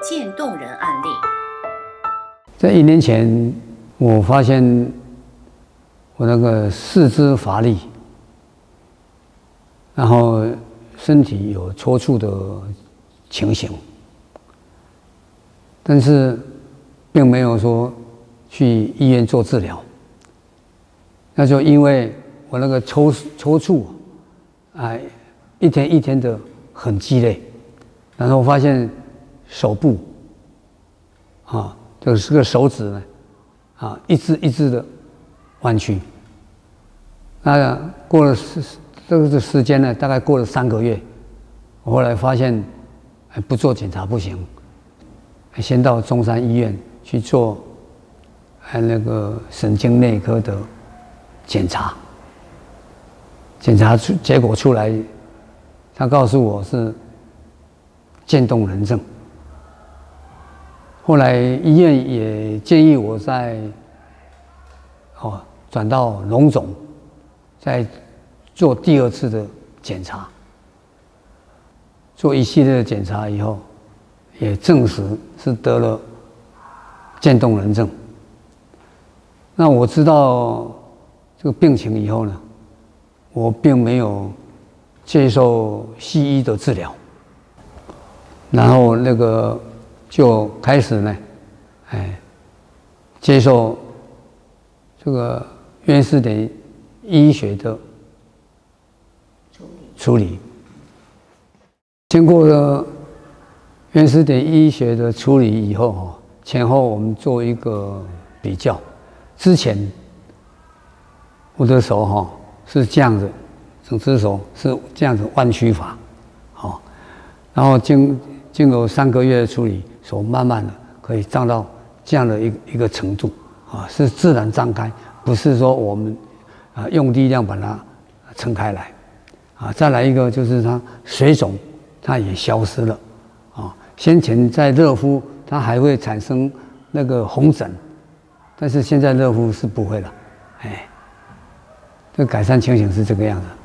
渐冻人案例。 在1年前，我发现我那个四肢乏力，然后身体有抽搐的情形，但是并没有说去医院做治疗。那就因为我那个抽搐，一天一天的很激烈，然后发现手部，这个手指呢，一只一只的弯曲。那过了这个时间呢，大概过了3个月，我后来发现，不做检查不行，先到中山医院去做，那个神经内科的检查。检查结果出来，他告诉我是渐冻人症。后来医院也建议我转到荣总，再做第2次的检查。做一系列的检查以后，也证实是得了渐冻人症。那我知道这个病情以后呢，我并没有接受西医的治疗，然后那个就开始呢，接受这个原始点医学的处理。经过了原始点医学的处理以后，前后我们做一个比较。之前我的手是这样子，整只手是这样子弯曲法，然后经过3个月的处理，手慢慢的可以张到这样的一个程度，是自然张开，不是说我们用力量把它撑开来，再来一个就是它水肿，它也消失了，先前在热敷它还会产生那个红疹，但是现在热敷是不会了，这改善情形是这个样子。